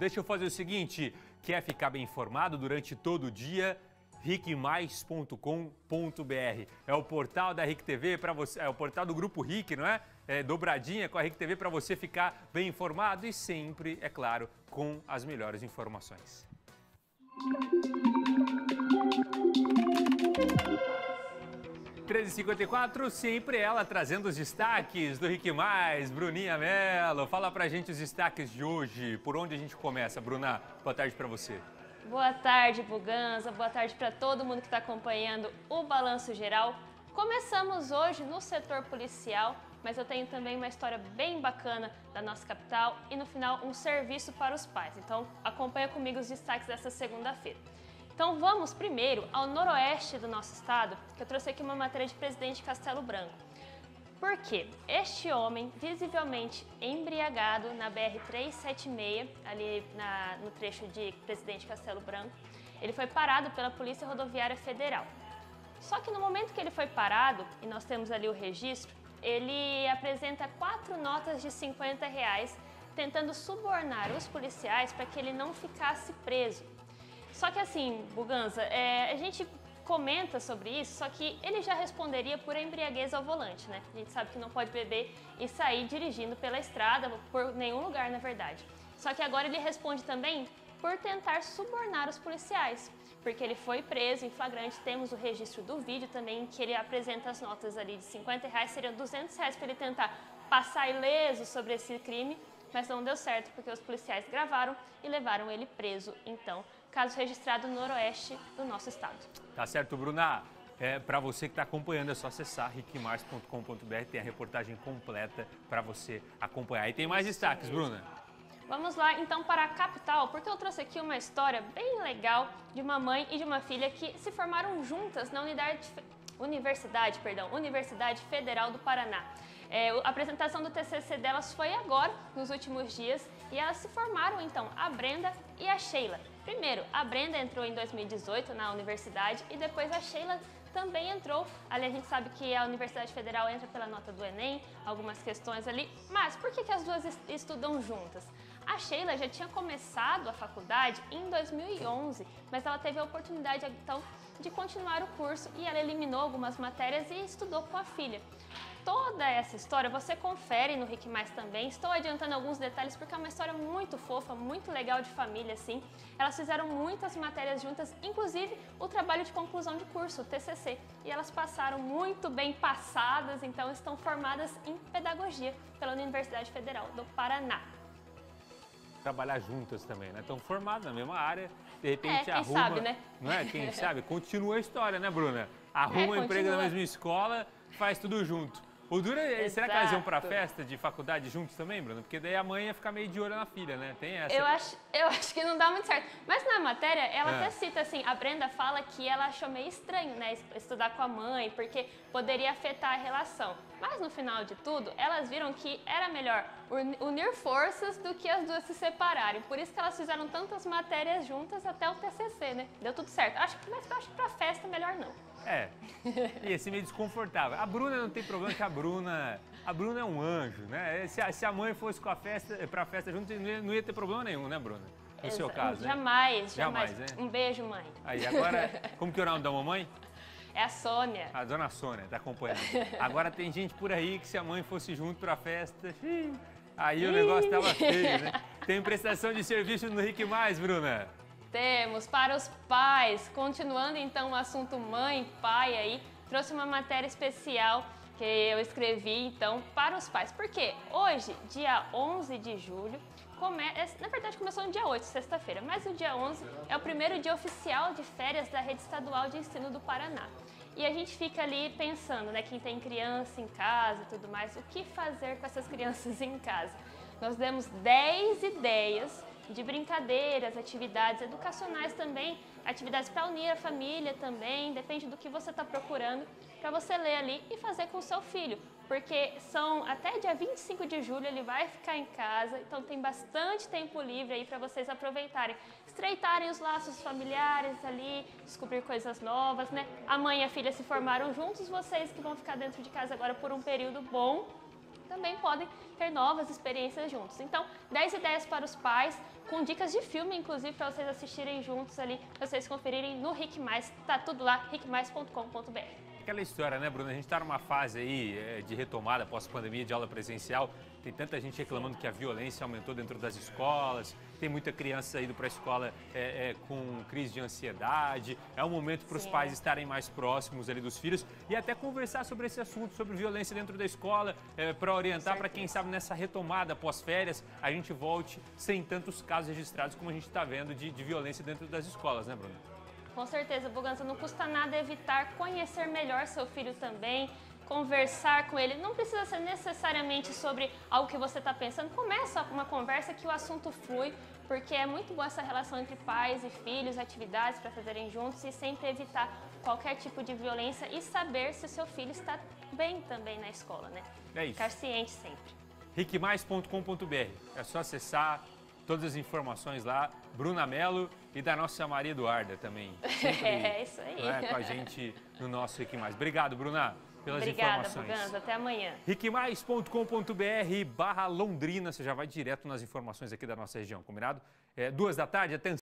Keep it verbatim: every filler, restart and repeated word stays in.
Deixa eu fazer o seguinte, quer ficar bem informado durante todo o dia? ric mais ponto com ponto br. É o portal da R I C T V para você, é o portal do Grupo R I C, não é? É dobradinha com a R I C T V para você ficar bem informado e sempre, é claro, com as melhores informações. treze e cinquenta e quatro, sempre ela trazendo os destaques do R I C mais, Bruninha Mello. Fala pra gente os destaques de hoje. Por onde a gente começa, Bruna? Boa tarde pra você. Boa tarde, Buganza. Boa tarde para todo mundo que está acompanhando o Balanço Geral. Começamos hoje no setor policial, mas eu tenho também uma história bem bacana da nossa capital e no final um serviço para os pais. Então acompanha comigo os destaques dessa segunda-feira. Então vamos primeiro ao noroeste do nosso estado, que eu trouxe aqui uma matéria de Presidente Castelo Branco. Por quê? Este homem, visivelmente embriagado na B R trezentos e setenta e seis, ali na, no trecho de Presidente Castelo Branco, ele foi parado pela Polícia Rodoviária Federal. Só que no momento que ele foi parado, e nós temos ali o registro, ele apresenta quatro notas de cinquenta reais, tentando subornar os policiais para que ele não ficasse preso. Só que assim, Buganza, é, a gente comenta sobre isso, só que ele já responderia por embriaguez ao volante, né? A gente sabe que não pode beber e sair dirigindo pela estrada, por nenhum lugar, na verdade. Só que agora ele responde também por tentar subornar os policiais, porque ele foi preso em flagrante. Temos o registro do vídeo também, que ele apresenta as notas ali de cinquenta reais, seriam duzentos reais para ele tentar passar ileso sobre esse crime, mas não deu certo, porque os policiais gravaram e levaram ele preso, então, caso registrado no noroeste do nosso estado. Tá certo, Bruna. É, para você que está acompanhando, é só acessar ric mais ponto com ponto br, tem a reportagem completa para você acompanhar. E tem mais destaques, Bruna. Vamos lá então para a capital, porque eu trouxe aqui uma história bem legal de uma mãe e de uma filha que se formaram juntas na unidade, Universidade, perdão, Universidade Federal do Paraná. É, a apresentação do T C C delas foi agora, nos últimos dias, e elas se formaram então, a Brenda e a Sheila. Primeiro, a Brenda entrou em dois mil e dezoito na universidade e depois a Sheila também entrou. Ali a gente sabe que a Universidade Federal entra pela nota do Enem, algumas questões ali. Mas por que que as duas estudam juntas? A Sheila já tinha começado a faculdade em dois mil e onze, mas ela teve a oportunidade então de continuar o curso e ela eliminou algumas matérias e estudou com a filha. Toda essa história você confere no RIC Mais também. Estou adiantando alguns detalhes porque é uma história muito fofa, muito legal de família, assim. Elas fizeram muitas matérias juntas, inclusive o trabalho de conclusão de curso, o T C C. E elas passaram muito bem passadas, então estão formadas em pedagogia pela Universidade Federal do Paraná. Trabalhar juntas também, né? Estão formadas na mesma área, de repente é, quem arruma... sabe, né? Não é? Quem sabe? Continua a história, né, Bruna? Arruma é, um emprego na mesma escola, faz tudo junto. O duro é, será que elas iam pra festa de faculdade juntos também, Bruna? Porque daí a mãe ia ficar meio de olho na filha, né? Tem essa. Eu acho, eu acho que não dá muito certo. Mas na matéria, ela é. até cita assim, a Brenda fala que ela achou meio estranho, né, estudar com a mãe, porque poderia afetar a relação. Mas no final de tudo, elas viram que era melhor unir forças do que as duas se separarem. Por isso que elas fizeram tantas matérias juntas até o T C C, né? Deu tudo certo. Acho que, mas eu acho que pra festa melhor não. É, ia ser meio desconfortável. A Bruna não tem problema, que a Bruna, a Bruna é um anjo, né? Se a, se a mãe fosse com a festa, pra festa junto, não ia, não ia ter problema nenhum, né, Bruna? No Exa seu caso, jamais, né? jamais, Jamais, né? Um beijo, mãe. Aí, agora, como que é o nome da mamãe? É a Sônia. A dona Sônia, tá acompanhando. Agora tem gente por aí que se a mãe fosse junto pra festa, aí o negócio tava feio, né? Tem prestação de serviço no RIC Mais, Bruna? Temos para os pais. Continuando então o assunto mãe, pai aí, trouxe uma matéria especial que eu escrevi então para os pais. Porque hoje, dia onze de julho, come... na verdade começou no dia oito, sexta-feira, mas o dia onze é o primeiro dia oficial de férias da Rede Estadual de Ensino do Paraná. E a gente fica ali pensando, né, quem tem criança em casa e tudo mais, o que fazer com essas crianças em casa? Nós demos dez ideias de brincadeiras, atividades educacionais também, atividades para unir a família também, depende do que você está procurando, para você ler ali e fazer com o seu filho, porque são até dia vinte e cinco de julho ele vai ficar em casa, então tem bastante tempo livre aí para vocês aproveitarem, estreitarem os laços familiares ali, descobrir coisas novas, né? A mãe e a filha se formaram juntos, vocês que vão ficar dentro de casa agora por um período bom, também podem ter novas experiências juntos. Então, dez ideias para os pais, com dicas de filme, inclusive, para vocês assistirem juntos ali, para vocês conferirem no Rick Mais, tá tudo lá, rick mais ponto com ponto b r. Aquela história, né, Bruna? A gente está numa fase aí é, de retomada pós-pandemia de aula presencial. Tem tanta gente reclamando que a violência aumentou dentro das escolas. Tem muita criança indo para a escola é, é, com crise de ansiedade. É um momento para os pais estarem mais próximos ali dos filhos e até conversar sobre esse assunto, sobre violência dentro da escola, é, para orientar, para quem sabe nessa retomada pós-férias a gente volte sem tantos casos registrados como a gente está vendo de, de violência dentro das escolas, né, Bruna? Com certeza, Buganza, não custa nada evitar conhecer melhor seu filho também, conversar com ele. Não precisa ser necessariamente sobre algo que você está pensando. Começa uma conversa que o assunto flui, porque é muito boa essa relação entre pais e filhos, atividades para fazerem juntos e sempre evitar qualquer tipo de violência e saber se o seu filho está bem também na escola, né? É isso. Ficar ciente sempre. rick mais ponto com ponto b r. É só acessar todas as informações lá. Bruna Mello e da nossa Maria Eduarda também. Sempre, é isso aí. É, com a gente no nosso Rick Mais. Obrigado, Bruna, pelas Obrigada, informações. Buganza. Até amanhã. rick mais ponto com ponto b r barra Londrina. Você já vai direto nas informações aqui da nossa região, combinado? É, duas da tarde, atenção.